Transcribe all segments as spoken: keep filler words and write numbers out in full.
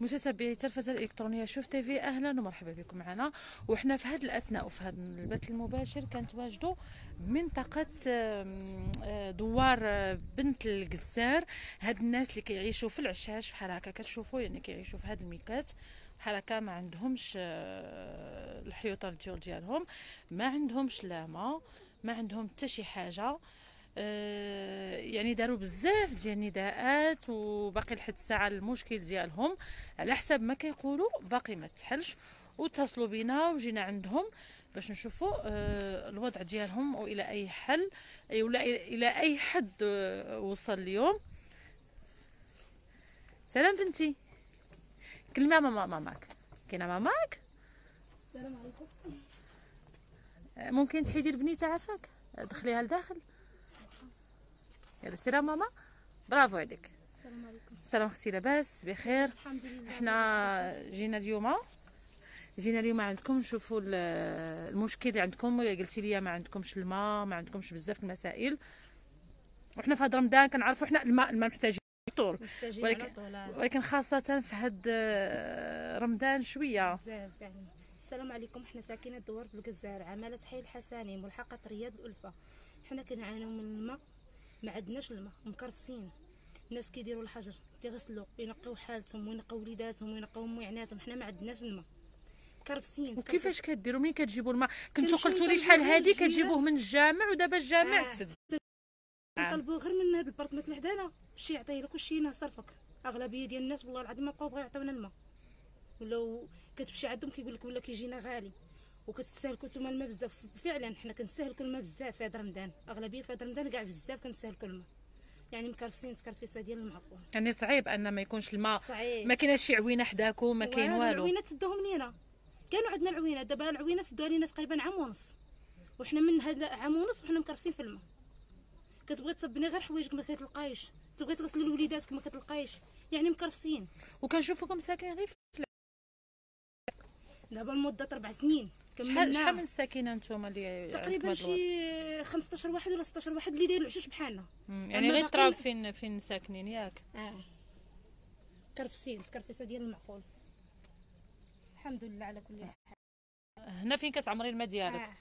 متتبعي التلفزه الالكترونيه شوف تيفي، اهلا ومرحبا بكم معنا. وحنا في هذا الاثناء وفي هذا البث المباشر كنتواجدوا بمنطقه آم، آه، دوار آه، بنت الجزار. هاد الناس اللي كيعيشوا في العشاش بحال هكا كتشوفوا، يعني كيعيشوا في هاد الميكات بحال هكا، ما عندهمش آه، الحيوط الديول ديالهم، ما عندهمش لا ما ما عندهم حتى شي حاجه. آه، يعني داروا بزاف ديال النداءات وباقي لحد الساعه المشكل ديالهم على حسب ما كيقولوا باقي ما تحلش. واتصلوا بينا وجينا عندهم باش نشوفوا آه، الوضع ديالهم والى اي حل، أي ولا الى اي حد آه، وصل اليوم. سلام بنتي، كلمه ماما ماماك. كاينه ماماك؟ السلام عليكم. آه، ممكن تحيدي البنيته عافاك، دخليها لداخل. يلا سير ماما، برافو عليك. السلام عليكم. سلام اختي، لاباس بخير؟ الحمد لله. احنا جينا اليوم جينا اليوم عندكم نشوفوا ال- المشكل اللي عندكم. قلتي لي ما عندكمش الماء، ما عندكمش بزاف المسائل، وحنا في هذا رمضان كنعرفوا حنا الماء الماء محتاجين طول، محتاجين ولكن على طول ولكن خاصة في هاد آه، رمضان شوية. بزاف يعني. السلام عليكم. حنا ساكنه دوار بالجزائر، عماله حي الحساني، ملحقه رياض الألفة. حنا كنعانيو من الماء، ما عندناش الماء، مكرفسين. الناس كيديروا الحجر، كيغسلوا، ينقيو حالتهم وينقيو وليداتهم وينقيو ميعناتهم. حنا ما عندناش الماء، مكرفسين. وكيفاش كديروا؟ منين كتجيبوا الماء؟ كنتو كنمشيو قلتوا لي نطلبوه شحال غير هادي الجيران. كتجيبوه من الجامع، ودابا الجامع آه. سد. كنطلبوا غير من هاد البرطمات الحدانا، شي يعطيه لك وشي ينصرفك. اغلبيه ديال الناس والله العظيم ما بقاو بغاو يعطيونا الماء، ولاو كتمشي عندهم كيقول لك ولا كيجينا غالي وكتستهلكوا نتوما الماء بزاف. فعلا حنا كنستهلكوا الماء بزاف في هذا رمضان، اغلبيه في هذا رمضان كاع بزاف كنستهلكوا الماء، يعني مكرفسين تكرفيسه ديال المعقول. يعني صعيب ان ما يكونش الماء، صعيب. ما كايناش شي عوينه حداكم، ما كاين والو. العوينات سدوهم لينا، كانوا عندنا العوينات، دابا العوينات سدوها لينا تقريبا عام ونص، وحنا من هذا عام ونص وحنا مكرفسين في الماء. كتبغي تصبني غير حوايجك ما كتلقايش، تبغي تغسلي لوليداتك ما كتلقايش، يعني مكرفسين. وكنشوفوكم ساكنين غير في- دابا لمده اربع سنين شحال كملنا. شحال من ساكنه نتوما اللي تقريبا عندكم هاد شي خمسطاش واحد ولا ستطاش واحد اللي داير العشوش بحالنا. الوضع؟ يعني أما غير باقي تراب ال- فين فين ساكنين ياك؟ اه كرفسين تكرفسه ديال المعقول. الحمد لله على كل حال. هنا فين كتعمري الماء ديالك؟ آه.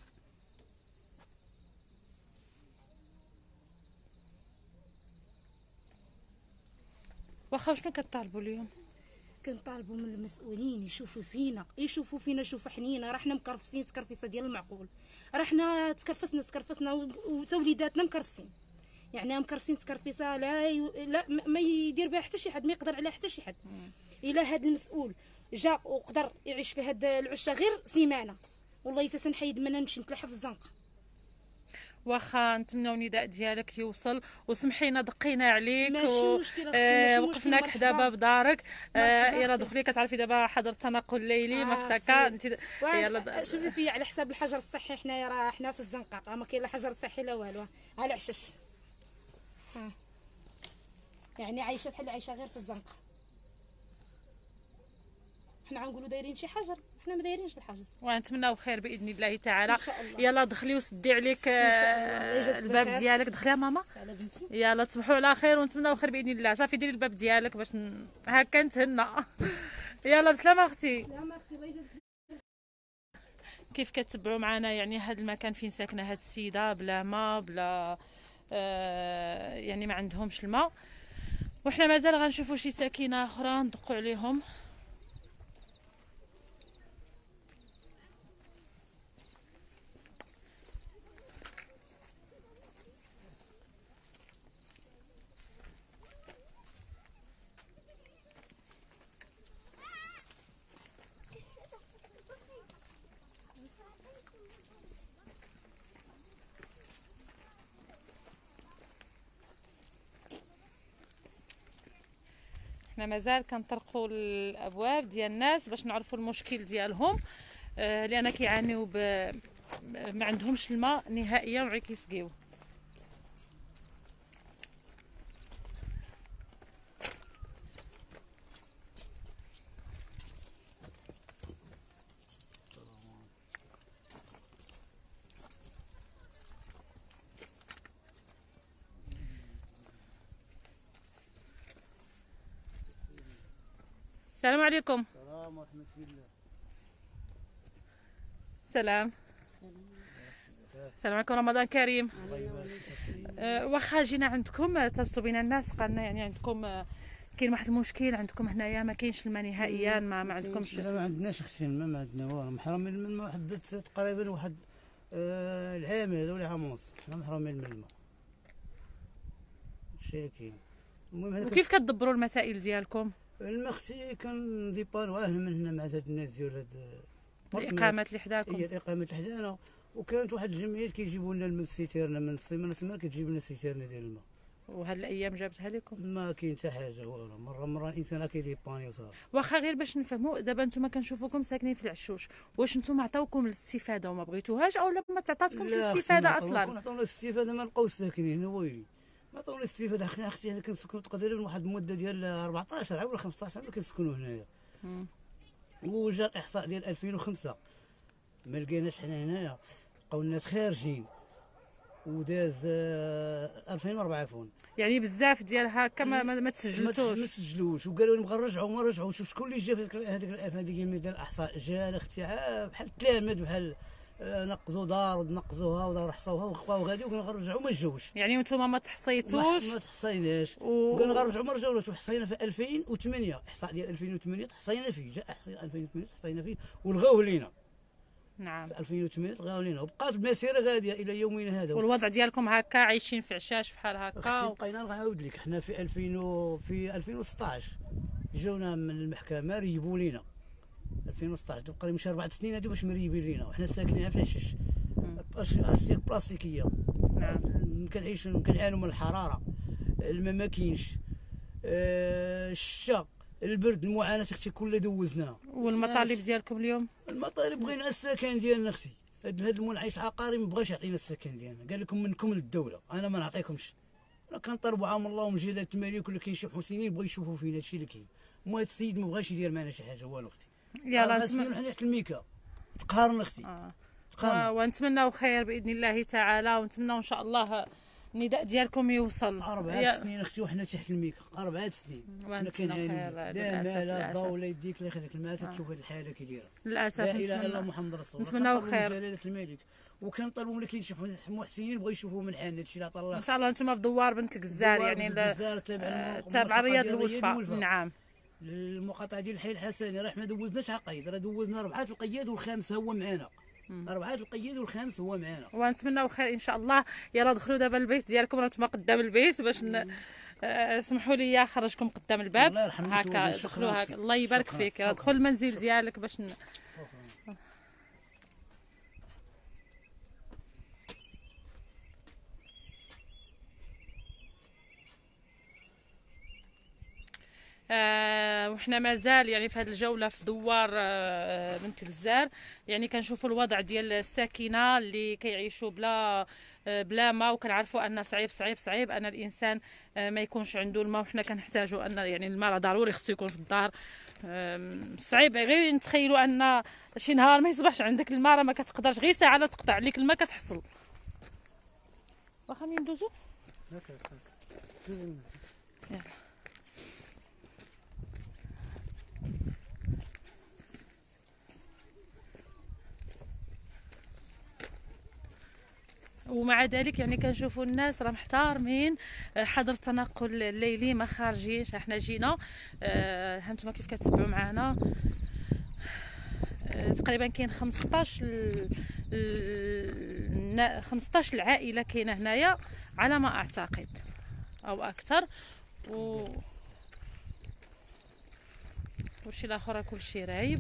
واخا شنو كطالبوا اليوم؟ كنطالبوا من المسؤولين يشوفوا فينا، يشوفوا فينا شوفوا حنينا، راه حنا مكرفسين تكرفيسه ديال المعقول. راه حنا تكرفسنا تكرفسنا وتوليداتنا مكرفسين، يعني مكرفسين تكرفيسه لا ي... لا ما ما يدير بها حتى شي حد، ما يقدر عليها حتى شي حد. الا هذا المسؤول جا وقدر يعيش في هاد العشه غير سيمانه، والله حتى سنحيد منها نمشي نتلحى في الزنقه. واخا نتمناو النداء ديالك يوصل، وسمحينا دقينا عليك ماشي مشكل اختي، آه ماشي وقفناك مشكل. حدا باب دارك. آه مرحبا يلا أختي. دخلي، كتعرفي دابا حضر التنقل الليلي ما آه مساكا أختي. انت. واه يلا د- شوفي فيا على حساب الحجر الصحي، حنايا راه حنا في الزنقه ما كاين لا حجر صحي لا والو، ها العشش ها، يعني عايشه بحال عايشه غير في الزنقه. حنا غنقولوا دايرين شي حجر، حنا ما دايرينش الحجر. ونتمناو خير باذن الله تعالى. إن شاء الله. يلا دخلي وسدي عليك إن شاء الله. يجد آه الباب بخير. ديالك، دخلي يا ماما. تعالى بنتي. يلا تصبحوا على خير ونتمناو خير باذن الله. صافي ديري الباب ديالك باش ن... هكا نتهنى. يلا بسلامه اختي. لا ما اختي الله يجد. كيف كتبعوا معنا يعني هذا المكان فين ساكنه هاد السيده، بلا ماء بلا آه يعني ما عندهمش الماء، وحنا مازال غنشوفوا شي ساكنه اخرى ندقوا عليهم. حنا مازال كنطرقوا الابواب ديال الناس باش نعرفوا المشكل ديالهم، آه لان كيعانيو ب... ما عندهمش الماء نهائيا وغير كيسقيو. السلام عليكم. السلام ورحمة الله. سلام. السلام عليكم، رمضان كريم. أه واخا جينا عندكم اتصلوا بنا الناس قالنا يعني عندكم أه كاين واحد المشكل عندكم هنايا، ما كاينش الماء نهائيا، ما, ما عندكمش. لا ما عندناش اختي الماء، ما عندنا والو، محرومين من الماء واحد تقريبا واحد آه العام هذا ولا عام ونص حنا محرومين من الماء. هادشي اللي كاين. المهم وكيف كتدبروا المسائل ديالكم؟ الماء اختي كنديبانواه من هنا مع هاد الناس ديال هاد الاقامات اللي حداكم. هي الاقامات اللي حدانا، وكانت واحد الجمعيات كيجيبوا لنا الماء السيتيرنا من السيمانه لسيمانه كتجيب لنا السيتيرنا ديال الماء. وهاد الايام جابتها لكم؟ ما كاين حتى حاجه والو، مره مره الانسان كيديباني وصافي. واخا غير باش نفهموا دابا نتوما كنشوفوكم ساكنين في العشوش، واش نتوما عطاوكم الاستفاده وما بغيتوهاش او لا ما تعطاتكمش الاستفاده اصلا؟ لا عطاونا الاستفاده، ما لقاوش ساكنين هنا ويلي، ما عطاونا الاستفاده. حنا اختي انا كنسكنوا تقريبا واحد المده ديال أربعطاش عام ولا خمسطاش عام كنسكنوا هنايا. وجا الاحصاء ديال ألفين وخمسة ما لقيناش حنا هنايا، لقاو الناس خارجين، وداز ألفين وأربعة عفوا، يعني بزاف ديال هكا ما, ما تسجلتوش ما تسجلوش، وقالوا لهم غنرجعوا ما رجعوش. وشكون اللي جا في هذيك الالف هذيك ديال الاحصاء؟ جا اختي بحال التلامذ بحال نقزوا دار ونقزوها ودار حصوها وخواو غادي وقالوا غنرجعوا ما جاوش. يعني نتوما ما تحصيتوش؟ ما تحصيناش و... وقالوا غنرجعوا ما رجعوش. وحصينا في ألفين وثمانية، احصاء ديال ألفين وثمانية تحصينا فيه، جاء احصاء ألفين وثمانية تحصينا فيه ولغاوه لينا. نعم في ألفين وثمانية لغاوه لينا، وبقات المسيره غاديه الى يومنا هذا. والوضع ديالكم هكا عايشين في عشاش بحال هكا؟ بقينا نعاود لك، حنا في ألفين و... في ألفين وستطاش جاونا من المحكمه ريبوا لينا. ألفين وستطاش تقريبا مشى أربع سنين هادو باش مريبين لينا، وحنا ساكنين في عشاش اسياك بلاستيكيه. نعم كنعيشوا كنعانوا من الحراره، الماء ما كاينش، آه الشتا، البرد، المعاناه اختي كلها دوزناها. والمطالب ديالكم اليوم؟ المطالب بغينا السكن ديالنا اختي. هذا المنعش العقاري ما بغاش يعطينا السكن ديالنا، قال لكم منكم للدوله، انا ما نعطيكمش. انا كنطلبوا عام الله ومن جلاله الملك ولا كاين شي حسينين بغا يشوفوا فينا هادشي اللي كاين. المهم هذا السيد ما بغاش يدير معنا شي حاجه والو اختي. يلاه نتمنى حنا تحت الميكا تقهرنا اختي. آه. آه. ونتمناو خير باذن الله تعالى، ونتمناو ان شاء الله النداء ديالكم يوصل. أربعة يا... سنين اختي وحنا تحت الميكا، أربعة سنين حنا كنعانيو. لا ما لا ضو لا يديك لا يخليك الماء تشوف هذه الحاله كي دايره. للاسف لا اله الا الله محمد رسول الله. نتمناو خير جلاله الملك، وكنطلبوا ملي كاين شي محسنين بغاو يشوفوا من حالنا هادشي اللي عطا الله. ان شاء الله نتوما في دوار بنت الجزار، يعني تابع رياض الولفه. نعم المقاطعه ديال الحي الحسني، راه حنا دوزناش عقايد، راه دوزنا أربعة القياد والخامس هو معانا. أربعة القياد والخامس هو معانا. ونتمناو خير ان شاء الله. يلا دخلوا دابا البيت ديالكم، راه نتوما قدام البيت باش ن... اسمحوا لي خرجكم قدام الباب. الله يرحمك هكا دخلوا هكا. الله يبارك فيك. دخل المنزل ديالك باش ن... آه وحنا مازال يعني في هذه الجوله في دوار آه بنت الجزار، يعني كنشوفوا الوضع ديال الساكنه اللي كيعيشوا بلا آه بلا ما، وكنعرفوا ان صعيب صعيب صعيب ان الانسان آه ما يكونش عنده الماء، وحنا كنحتاجوا ان يعني الماء ضروري خصو يكون في الدار. آه صعيب غير نتخيلوا ان شي نهار ما يصبحش عندك الماء، راه ما كتقدرش غير ساعه لا تقطع عليك الماء كتحصل. واخا ندوزو يلا. ومع ذلك يعني كنشوفوا الناس راه محتارمين حظر التنقل الليلي، ما خارجينش. احنا جينا آه هانتوما كيف كتبعوا معنا آه تقريبا كاين خمسطاش ال... خمسطاش العائله كاينه هنايا على ما اعتقد او اكثر، و وشي الاخر كلشي رايب.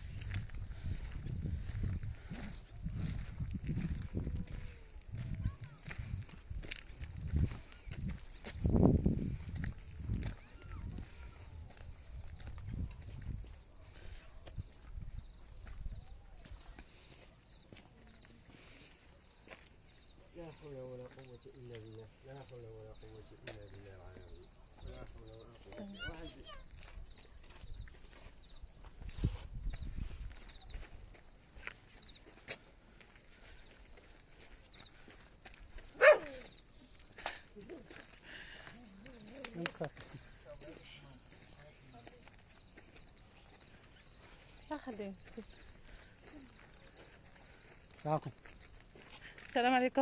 لا حول ولا قوة إلا بالله، لا حول ولا قوة إلا بالله العظيم، لا حول ولا قوة. واحد خليه. صافي. السلام عليكم.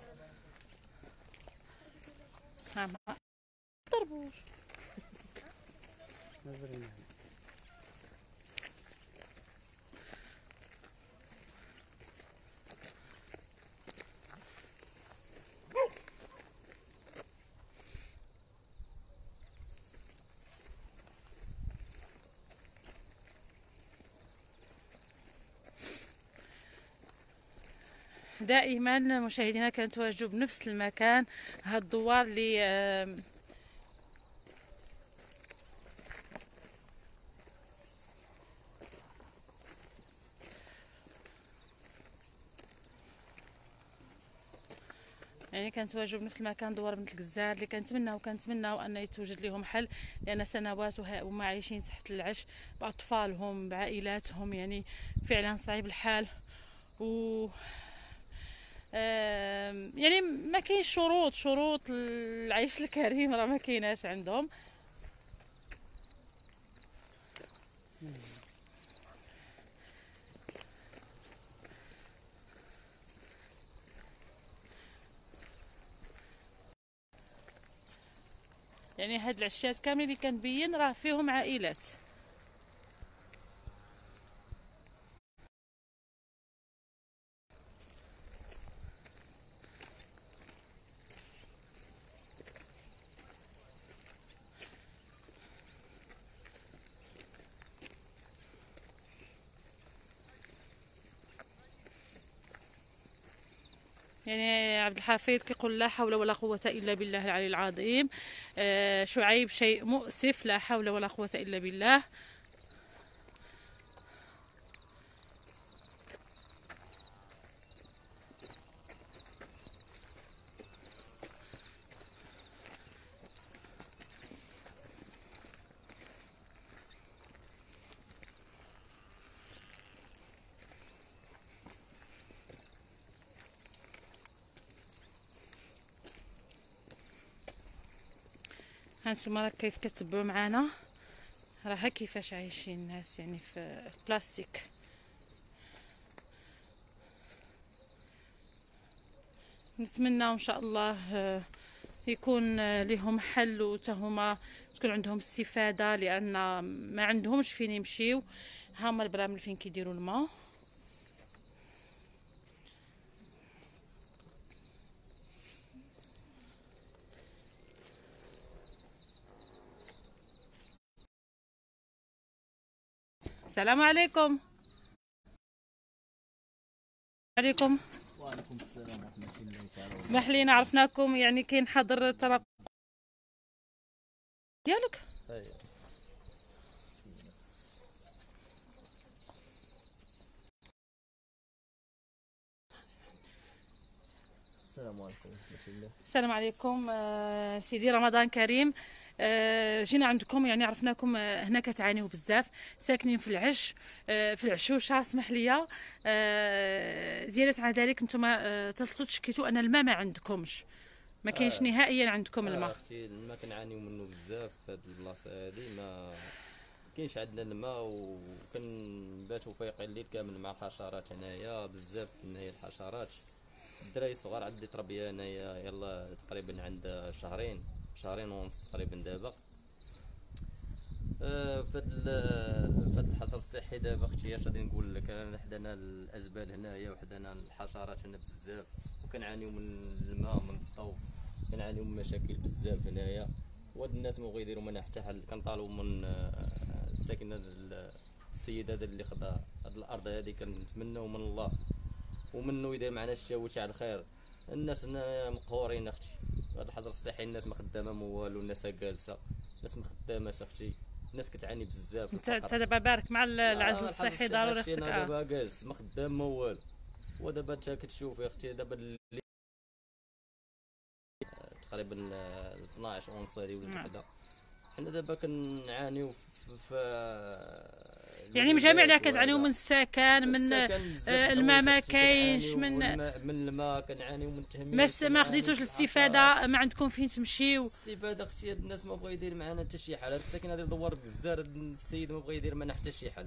ها ما ضربوش. دائما مشاهدينا كنتواجدوا بنفس المكان. هاد الدوار اللي آم، يعني كنتواجدوا بنفس المكان دوار بنت الجزار اللي كنتمناو كنتمناو ان يتوجد لهم حل، لان سنوات وه- وما عايشين تحت العش باطفالهم بعائلاتهم، يعني فعلا صعيب الحال. و آم، يعني ما كاين شروط شروط العيش الكريم راه ما كايناش عندهم. يعني هاد العشات كاملين اللي كنبين راه فيهم عائلات. يعني عبد الحفيظ كيقول لا حول ولا قوة إلا بالله العلي العظيم. آه شعيب شيء مؤسف، لا حول ولا قوة إلا بالله. هانتوما راه كيف كتبعوا معانا راه كيفاش عايشين الناس يعني في البلاستيك. نتمنى ان شاء الله آه، يكون آه، لهم حل وتهما تكون عندهم استفادة، لان ما عندهمش فين يمشيو. هما البرامل فين كيديروا الماء. السلام عليكم. عليكم. وعليكم السلام ورحمة الله تعالى وبركاته. اسمح لينا عرفناكم يعني كاين حظر تنقل ديالك. أيوة. السلام عليكم ورحمة الله. السلام عليكم. آه، سيدي رمضان كريم. آه، جينا عندكم يعني عرفناكم آه، هنا كتعانيو بزاف، ساكنين في العش آه، في العشوشه. اسمح لي آه، زياده على ذلك نتوما آه، تصلتوا تشكيتوا ان الماء ما عندكمش، ما كاينش آه. نهائيا عندكم آه الماء. اختي الماء كنعانيو منه بزاف في هاد البلاصه هادي، ما كاينش عندنا الماء وكنباتو فايقين الليل كامل مع الحشرات هنايا، بزاف هنايا الحشرات. الدراري الصغار عندي تربيه هنايا يلا تقريبا عند شهرين شهرين ونص تقريبا دابا. آه، فهاد ال- فهاد الحظر الصحي دابا اختي اش غادي نقول لك، انا حدانا الازبال هنايا وحدانا الحشرات هنا بزاف، وكنعانيو من الماء من الضوء، كنعانيو من مشاكل بزاف هنايا. وهاد الناس ما بغا يديروا منا حتى حل. كنطالبوا من آه، الساكنه ال- السيد هذا اللي خدا هاد الارض هادي، كنتمناو من الله ومنه يدير معنا الشاوت على الخير. الناس هنا مقهورين اختي، هذا الحجر الصحي الناس ما خدامه ما والو، الناس جالسه، الناس ما خداماش اختي، الناس كتعاني بزاف. انت انت دابا بارك مع ال- العزل الصحي ضروري خصك. انا آه. دابا جالس ما خدام ما والو، ودابا انت كتشوفي اختي دابا اللي تقريبا آه، اثناش ونص هذه ولات نعم. وحده. حنا دابا كنعانيو في, في يعني مجامع اللي كتعانيو من السكن، من السكن آه، بزاف الماء ما الحوايج كاينش، كنعانيو من والماء- من الماء كنعانيو، من التهميش ما س- ما كنعانيو، خديتوش من الاستفاده، ما عندكم فين تمشيو. الاستفاده اختي هاد الناس ما بغا يدير معنا حتى شي حل. هاد الساكن هذا دوار الجزار، السيد ما بغا يدير معنا حتى شي حل.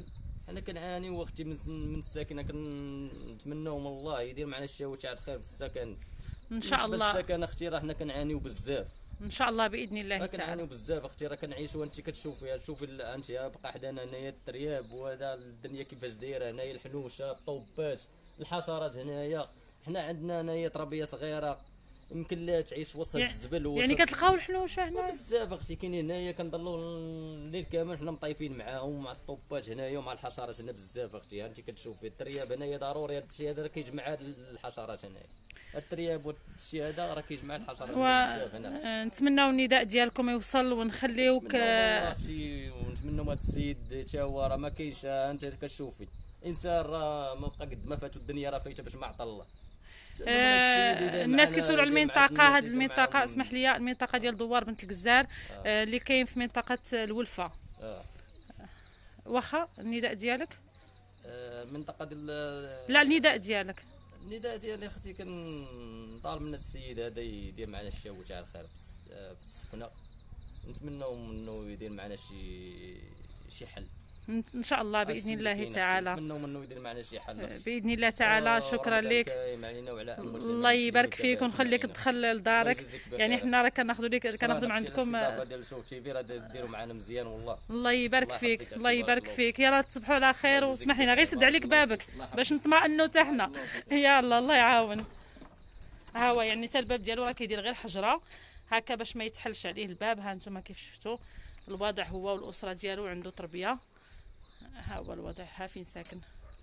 انا كنعاني واختي من من الساكنه، كنتمناو من الله يدير معنا الشاوي تاع الخير في السكن. ان شاء الله. السكن اختي راه حنا كنعانيو بزاف، ان شاء الله باذن الله راه تعالى. كنعانيو بزاف اختي، راه كنعيشوا انت كتشوفي شوفي انت بقى حدانا هنايا الترياب وهذا الدنيا كيفاش دايره هنايا، الحنوشه الطوبات الحشرات هنايا، حنا عندنا هنايا تربيه صغيره يمكن لا تعيش وسط يعني الزبل ووسط يعني كتلقاو الحنوشه هنا بزاف اختي، كاينين هنايا كنضلوا الليل كامل حنا مطايفين معاهم مع الطوبات هنايا ومع الحشرات هنا بزاف اختي. انت كتشوفي الترياب هنايا ضروري، هذا الشيء هذا راه كيجمع هاد الحشرات هنايا، الترياب والشيء هذا راه كيجمع الحشرات بزاف هنا. نتمناو النداء ديالكم يوصل ونخليوك اختي، ونتمنوا هذا السيد تا هو راه ما كاينش، انت كتشوفي انسان راه ما بقى قد ما فاتو الدنيا راه فايته باش ما عطى الله. آه الناس كيسولوا على المنطقه، هذه المنطقه اسمح لي، المنطقه ديال دوار بنت الجزار آه اللي كاين في منطقه الولفه. آه. واخا النداء ديالك؟ آه المنطقه ديال لا النداء ديالك. النداء ديالي اختي كنطالب من هذا السيد هذا يدير معنا الشاوي تاع الخير في السكنه، نتمنوا منه يدير معنا شي شي حل ان شاء الله باذن الله تعالى. نتمنوا منه يدير معنا شي حل باذن الله تعالى. شكرا لك، الله يبارك فيك ونخليك تدخل لدارك. يعني حنا راه كناخذوا لك كناخذوا من عندكم ديال شوف تي في راه ديروا معنا مزيان والله. الله يبارك فيك، الله يبارك فيك. يلا تصبحوا على خير، واسمح لنا غير سد عليك بابك باش نطمئنوا حتى حنا. يلا الله يعاون. ها هو يعني حتى الباب ديالو راه كيدير غير حجره هكا باش ما يتحلش عليه الباب. ها انتم كيف شفتوا الوضع هو والاسره ديالو عنده تربيه. ها هو الوضع، ها فين ساكن.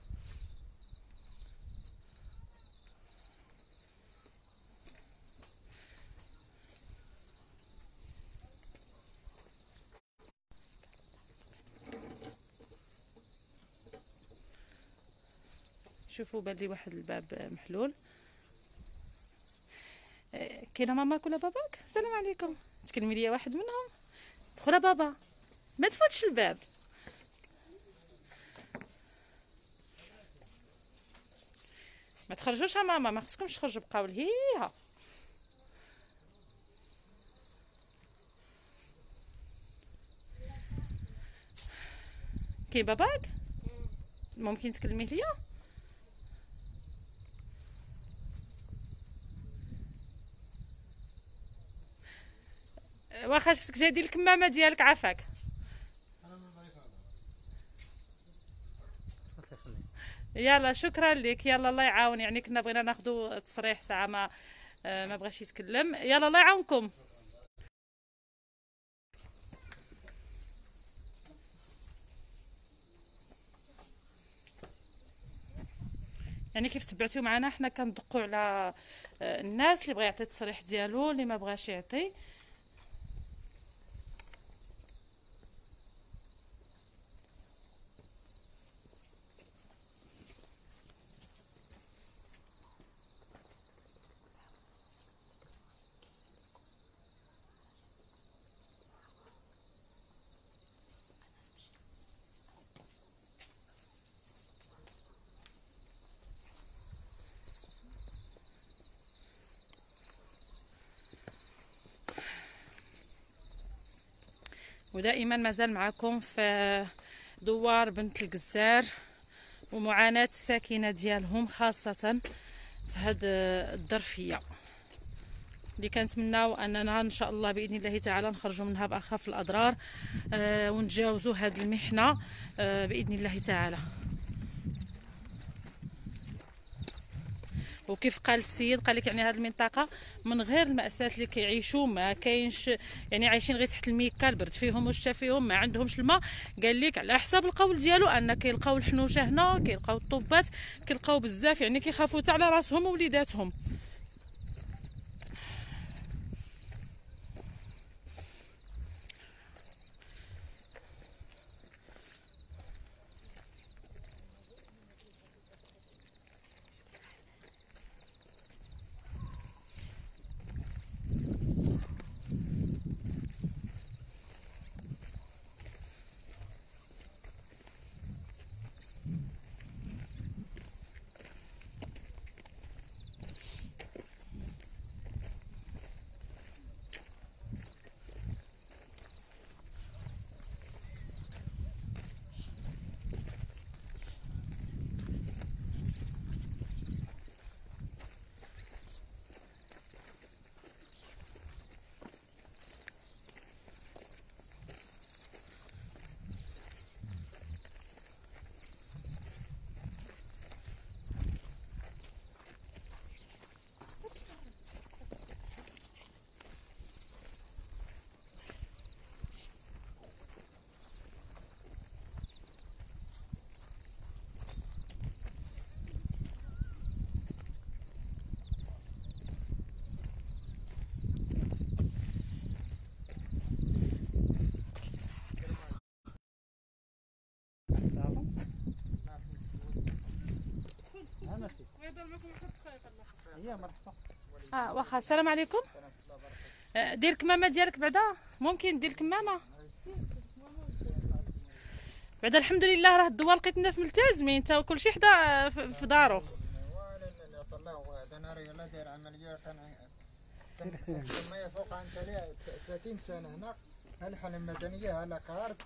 شوفوا بان لي واحد الباب محلول. كاينه ماماك ولا باباك؟ السلام عليكم، تكلمي لي واحد منهم. دخل بابا، ما تفوتش الباب. ما تخرجوش يا ماما، ما خصكمش تخرجوا، بقاو لهيها. كاين باباك؟ ممكن تكلميه ليا؟ واخا شفتك جاي دير الكمامه ديالك عافاك. يلا شكرا لك، يلا الله يعاون. يعني كنا بغينا ناخذوا تصريح ساعه ما ما بغاش يتكلم. يلا الله يعاونكم. يعني كيف تبعتوا معنا حنا كندقوا على الناس اللي بغى يعطي التصريح ديالو، اللي ما بغاش يعطي. ودائما مازال معكم في دوار بنت الجزار ومعاناة الساكنة ديالهم، خاصة في هاد الظرفية اللي كنتمناو اننا ان شاء الله باذن الله تعالى نخرجوا منها باخف الاضرار آه ونتجاوزوا هاد المحنة آه باذن الله تعالى. وكيف قال السيد، قال لك يعني هذه المنطقه من غير المأساة اللي كيعيشوا، ما كاينش يعني عايشين غير تحت الميكا، البرد فيهم والشتا فيهم، ما عندهمش الماء. قال لك على حساب القول ديالو ان كيلقاو الحنوشه هنا، كيلقاو الطوبات، كيلقاو بزاف، يعني كيخافوا حتى على راسهم ووليداتهم. اه واخا. السلام عليكم. آه، دير الكمامه ديالك بعدا، ممكن دير الكمامه بعدا. الحمد لله راه الدوار لقيت الناس ملتزمين، تا كلشي حدا آه، في في دارو. انا راه داير عمليه كان كان ما فوق عن ثلاثين سنه هنا. الحاله المدنيه هلا كارت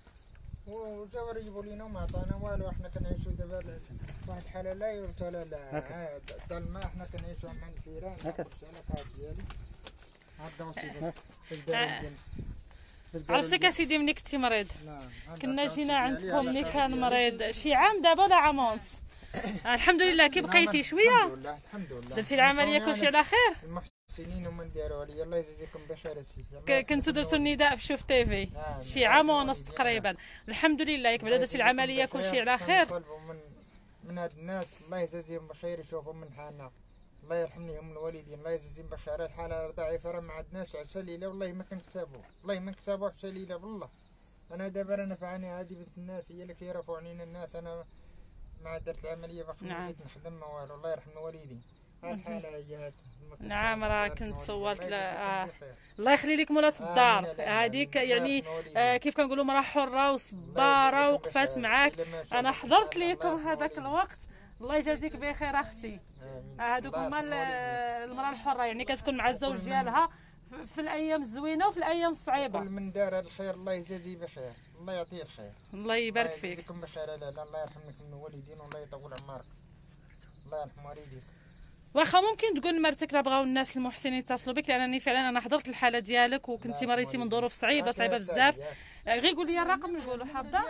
وجاو يجيبوا لينا وما عطانا والو. احنا كنعيشوا دابا واحد الحاله لا يرثى لا ظلمه. احنا كنعيشوا مع الفيران. هكا على كارت ديالي هذا وصيفه في الدار ديالنا. عرفتك اسيدي ملي كنتي مريض نعم كنا جينا عندكم ملي كان مريض شي عام دابا ولا عام ونص. الحمد لله. كي بقيتي شويه؟ الحمد لله الحمد لله. درتي العمليه كلشي على خير؟ المحسنين هما نديروها لي. الله يجزيكم بخير السيدي. كنتو درتو النداء في شوف تيفي شي عام ونص تقريبا. الحمد لله. ياك بعدا درتي العمليه كلشي على خير؟ من من هاد الناس الله يجزيهم بخير يشوفوا من حالنا. الله يرحمنيهم الوالدين. الله يجزيهم بخير. الحاله ضعيفه راه ما عندناش عشا ليله والله ما كنكتابوا. والله ما نكتابوا عشا ليله والله. انا دابا انا نفعني هذه بنت الناس هي اللي كيرفعوا علينا الناس. انا ما درت العمليه باقي نعم. نخدم ما والو. الله يرحم الوالدين. الحاله هي نعم راه كنت صورت ل... آه. الله يخلي لك مولات الدار هذيك يعني آه كيف كنقولوا مراه حره وصباره وقفات معاك. انا حضرت لكم هذاك الوقت. الله يجازيك بخير اختي. هذوك هما المراه الحره يعني كتكون مع الزوج ديالها في الايام الزوينه وفي الايام الصعيبه. كل من دار هذا الخير الله يجازيه بخير. الله يعطيه الخير. الله يبارك فيك. الله يجزيكم بخير. لا لا الله يرحم لكم الوالدين والله يطول عمرك. الله يرحم والديك. واخا ممكن تقول لمرتك لا بغاو الناس المحسنين يتصلوا بك لانني فعلا انا حضرت الحاله ديالك وكنتي مريتي من ظروف صعيبه صعيبه بزاف. غير قول لي الرقم نقولوا حافظه.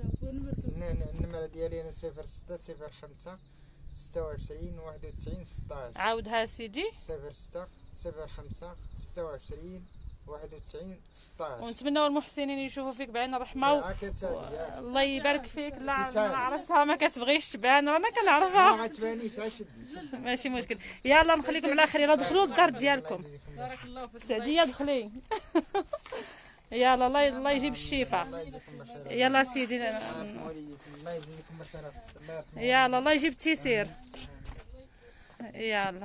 النمره ديالي انا صفر ستة صفر خمسة ستة وعشرين واحد وتسعين ستة عشر. عاودها سيدي. صفر ستة صفر خمسة ستة وعشرين واحد وتسعين ستة عشر. ونتمنوا المحسنين يشوفوا فيك بعين الرحمه و... الله يبارك فيك. لا عرفتها ما كتبغيش تبان رانا كنعرفها. ما تبانيش عشدي ماشي مشكل. يلا نخليكم على خير. يلا دخلوا للدار ديالكم. بارك الله فيك. سعديه دخلي. يلا الله الله يجيب الشفاء. يلا سيدي. يلا الله يجيب التيسير. يلا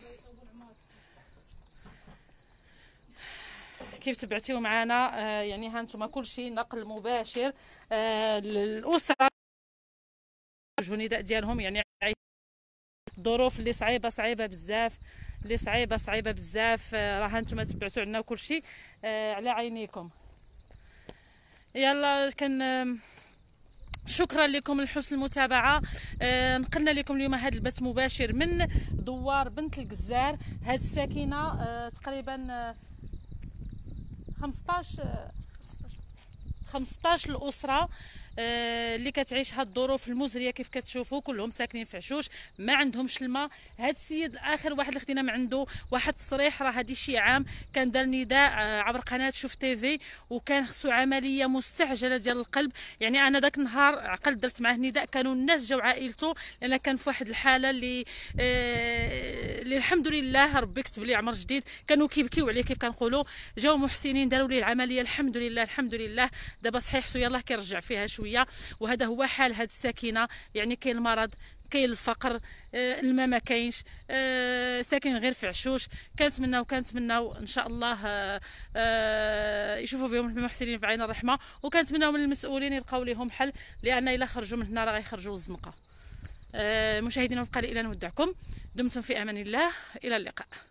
كيف تبعتيو معنا آه يعني هانتوما كلشي نقل مباشر آه للاسره النداء ديالهم يعني الظروف اللي صعيبه صعيبه بزاف اللي صعيبه صعيبه بزاف. آه راه هانتوما تبعتوا عنا كلشي آه على عينيكم. يلا كان آه شكرا لكم لحسن المتابعه. آه نقلنا لكم اليوم هذا البث مباشر من دوار بنت الجزار. هذه الساكنه آه تقريبا آه خمسطاش خمسطاش الاسره آه اللي كتعيش هاد الظروف المزريه. كيف كتشوفوا كلهم ساكنين في عشوش ما عندهمش الماء. هاد السيد اخر واحد اللي خدينا من عنده واحد التصريح راه هادي شي عام كان دار نداء آه عبر قناه شوف تيفي وكان خصو عمليه مستعجله ديال القلب. يعني انا داك النهار عقلت درت معاه نداء كانوا الناس جاو عائلته لان كان في واحد الحاله اللي آه اللي الحمد لله ربي كتب لي عمر جديد. كانوا كيبكيو عليه كيف كنقولوا. جاو محسنين داروا ليه العمليه الحمد لله الحمد لله. دابا صحيح حسو يلاه كيرجع فيها شويه. وهذا هو حال هذه الساكنه. يعني كاين المرض كاين الفقر آه الماء ما كاينش آه ساكن غير في عشوش. كنتمناو كنتمناو ان شاء الله آه آه يشوفوا فيهم المحسنين في عين الرحمه. وكنتمناو من المسؤولين يلقاو لهم حل لان الا خرجوا من هنا راه غيخرجوا الزنقه. آه مشاهدينا وبقى لي الى نودعكم. دمتم في امان الله. الى اللقاء.